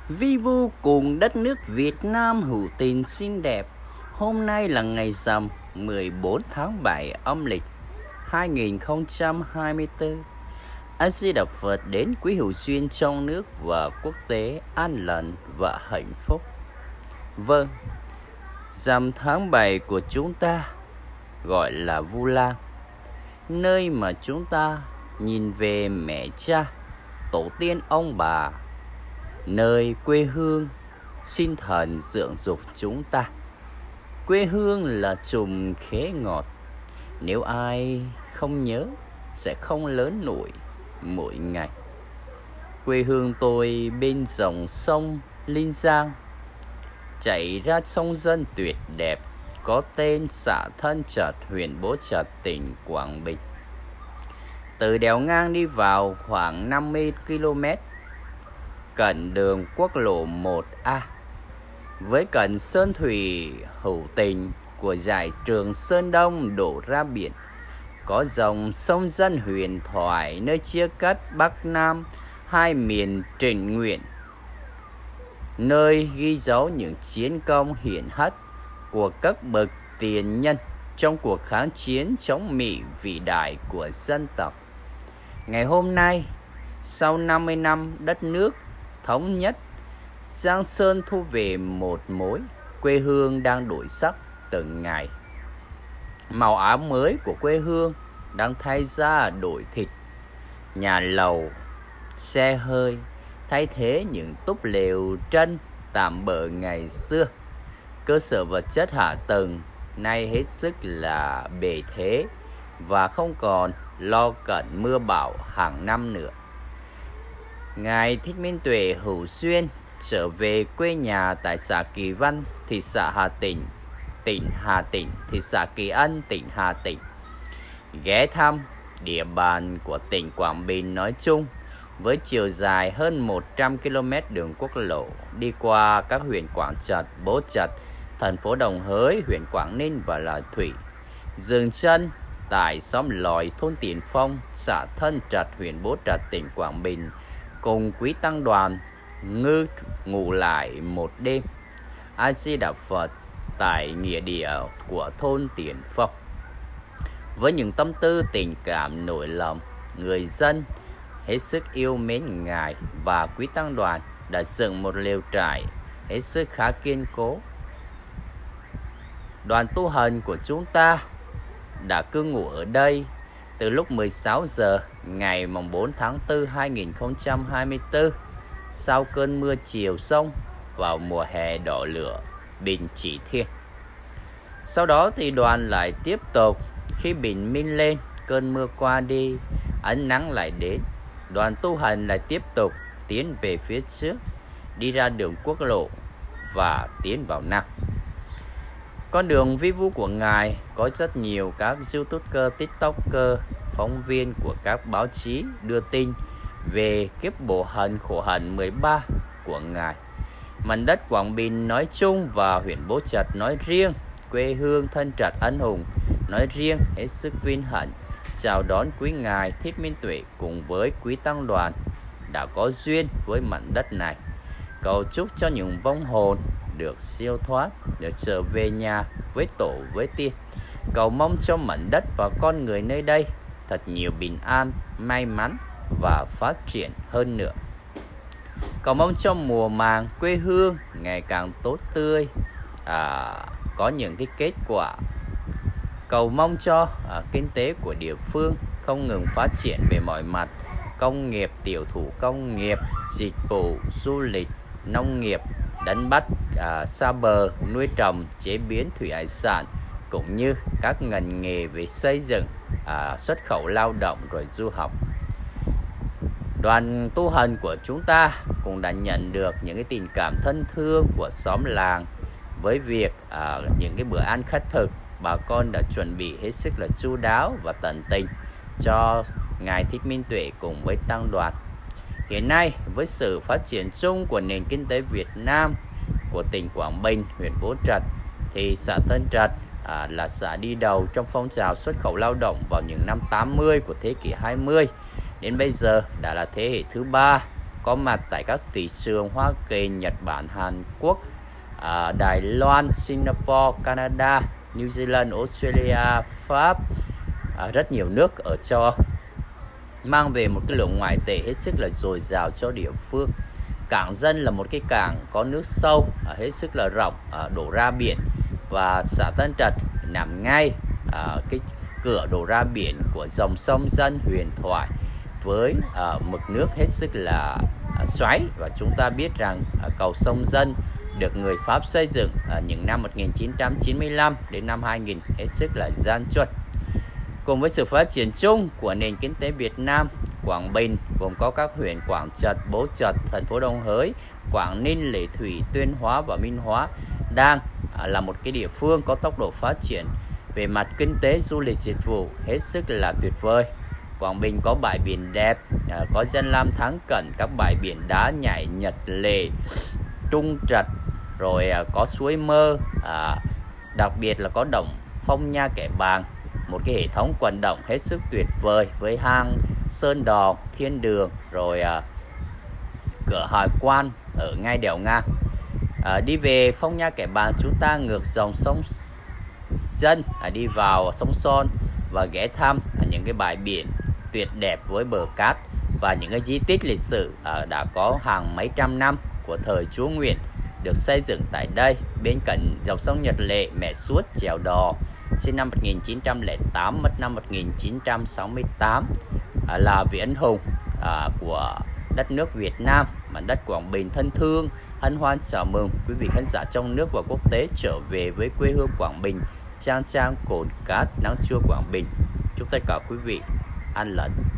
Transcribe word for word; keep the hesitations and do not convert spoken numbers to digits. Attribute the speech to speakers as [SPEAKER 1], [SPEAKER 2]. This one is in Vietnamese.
[SPEAKER 1] Vi vu cùng đất nước Việt Nam hữu tình xinh đẹp. Hôm nay là ngày rằm mười bốn tháng bảy âm lịch hai nghìn không trăm hai mươi tư. A Di Đà Phật đến quý hữu duyên trong nước và quốc tế an lành và hạnh phúc. Vâng, rằm tháng bảy của chúng ta gọi là Vu Lan, nơi mà chúng ta nhìn về mẹ cha, tổ tiên ông bà, nơi quê hương sinh thần dưỡng dục chúng ta. Quê hương là chùm khế ngọt, nếu ai không nhớ sẽ không lớn nổi mỗi ngày. Quê hương tôi bên dòng sông Linh Giang, chảy ra sông Dân tuyệt đẹp, có tên xã Thân Trạch, huyện Bố Trạch, tỉnh Quảng Bình. Từ đèo ngang đi vào khoảng năm mươi ki lô mét, cận đường quốc lộ một A, với cận sơn thủy hữu tình của dải Trường Sơn Đông đổ ra biển, có dòng sông Dân huyền thoại nơi chia cắt Bắc Nam hai miền trịnh nguyện, nơi ghi dấu những chiến công hiển hách của các bậc tiền nhân trong cuộc kháng chiến chống Mỹ vĩ đại của dân tộc. Ngày hôm nay, sau năm mươi năm đất nước thống nhất, Giang Sơn thu về một mối, quê hương đang đổi sắc từng ngày. Màu áo mới của quê hương đang thay ra đổi thịt. Nhà lầu, xe hơi thay thế những túp lều tranh tạm bợ ngày xưa. Cơ sở vật chất hạ tầng nay hết sức là bề thế và không còn lo cận mưa bão hàng năm nữa. Ngài Thích Minh Tuệ hữu duyên trở về quê nhà tại xã Kỳ Văn, thị xã Hà Tĩnh, tỉnh Hà Tĩnh, thị xã Kỳ Anh, tỉnh Hà Tĩnh, ghé thăm địa bàn của tỉnh Quảng Bình nói chung, với chiều dài hơn một trăm ki lô mét đường quốc lộ đi qua các huyện Quảng Trạch, Bố Trạch, thành phố Đồng Hới, huyện Quảng Ninh và Lệ Thủy. Dừng chân tại xóm Lòi, thôn Tiền Phong, xã Thân Trạch, huyện Bố Trạch, tỉnh Quảng Bình, cùng quý tăng đoàn ngư ngủ lại một đêm. A Di Đà Phật tại nghĩa địa của thôn Tiền Phong. Với những tâm tư tình cảm nổi lòng, người dân hết sức yêu mến Ngài và quý tăng đoàn đã dựng một lều trại hết sức khá kiên cố. Đoàn tu hành của chúng ta đã cư ngụ ở đây từ lúc mười sáu giờ ngày bốn tháng tư năm hai nghìn không trăm hai mươi tư, sau cơn mưa chiều sông vào mùa hè đỏ lửa bình chỉ thiên. Sau đó thì đoàn lại tiếp tục, khi bình minh lên, cơn mưa qua đi, ánh nắng lại đến, đoàn tu hành lại tiếp tục tiến về phía trước, đi ra đường quốc lộ và tiến vào Nam. Con đường vi vu của Ngài có rất nhiều các YouTuber, TikToker, phóng viên của các báo chí đưa tin về kiếp bộ hành khổ hạnh mười ba của Ngài. Mảnh đất Quảng Bình nói chung và huyện Bố Trạch nói riêng, quê hương Thân Trạch anh hùng nói riêng, hết sức vinh hạnh chào đón quý Ngài Thích Minh Tuệ cùng với quý tăng đoàn đã có duyên với mảnh đất này. Cầu chúc cho những vong hồn được siêu thoát, được trở về nhà với tổ với tiên. Cầu mong cho mảnh đất và con người nơi đây thật nhiều bình an, may mắn và phát triển hơn nữa. Cầu mong cho mùa màng quê hương ngày càng tốt tươi, à, có những cái kết quả. Cầu mong cho à, kinh tế của địa phương không ngừng phát triển về mọi mặt, công nghiệp, tiểu thủ công nghiệp, dịch vụ, du lịch, nông nghiệp, đánh bắt, à, xa bờ, nuôi trồng, chế biến thủy hải sản, cũng như các ngành nghề về xây dựng, à, xuất khẩu lao động rồi du học. Đoàn tu hành của chúng ta cũng đã nhận được những cái tình cảm thân thương của xóm làng với việc à, những cái bữa ăn khách thực bà con đã chuẩn bị hết sức là chu đáo và tận tình cho Ngài Thích Minh Tuệ cùng với tăng đoàn. Hiện nay với sự phát triển chung của nền kinh tế Việt Nam, của tỉnh Quảng Bình, huyện Bố Trạch, thì xã Thân Trạch à, là xã đi đầu trong phong trào xuất khẩu lao động vào những năm tám mươi của thế kỷ hai mươi. Đến bây giờ đã là thế hệ thứ ba có mặt tại các thị trường Hoa Kỳ, Nhật Bản, Hàn Quốc, à, Đài Loan, Singapore, Canada, New Zealand, Australia, Pháp, à, rất nhiều nước ở châu Âu, mang về một cái lượng ngoại tệ hết sức là dồi dào cho địa phương. Cảng Dân là một cái cảng có nước sâu, à, hết sức là rộng, à, đổ ra biển, và xã Tân Trạch nằm ngay à, cái cửa đổ ra biển của dòng sông Dân huyền thoại với à, mực nước hết sức là à, xoáy. Và chúng ta biết rằng à, cầu sông Dân được người Pháp xây dựng ở những năm một nghìn chín trăm chín mươi lăm đến năm hai nghìn, hết sức là gian truân. Cùng với sự phát triển chung của nền kinh tế Việt Nam, Quảng Bình gồm có các huyện Quảng Trạch, Bố Trạch, thành phố Đồng Hới, Quảng Ninh, Lệ Thủy, Tuyên Hóa và Minh Hóa đang à, là một cái địa phương có tốc độ phát triển về mặt kinh tế, du lịch, dịch vụ hết sức là tuyệt vời. Quảng Bình có bãi biển đẹp, à, có danh lam thắng cảnh, các bãi biển đá nhảy, Nhật Lệ, Trung Trạch, rồi à, có suối Mơ, à, đặc biệt là có động Phong Nha Kẻ Bàng, một cái hệ thống vận động hết sức tuyệt vời với hang Sơn Đò, Thiên Đường, rồi à, cửa hải quan ở ngay đèo ngang. À, đi về Phong Nha Kẻ Bàng, chúng ta ngược dòng sông Dân, à, đi vào sông Son và ghé thăm à, những cái bãi biển tuyệt đẹp với bờ cát và những cái di tích lịch sử à, đã có hàng mấy trăm năm của thời Chúa Nguyễn được xây dựng tại đây. Bên cạnh dòng sông Nhật Lệ, Mẹ Suốt, chèo đò, sinh năm một nghìn chín trăm lẻ tám, mất năm một nghìn chín trăm sáu mươi tám, à, là vị anh hùng à, của đất nước Việt Nam, mảnh đất Quảng Bình thân thương, hân hoan chào mừng quý vị khán giả trong nước và quốc tế trở về với quê hương Quảng Bình, trang trang cồn cát, nắng trưa Quảng Bình. Chúc tất cả quý vị an lành.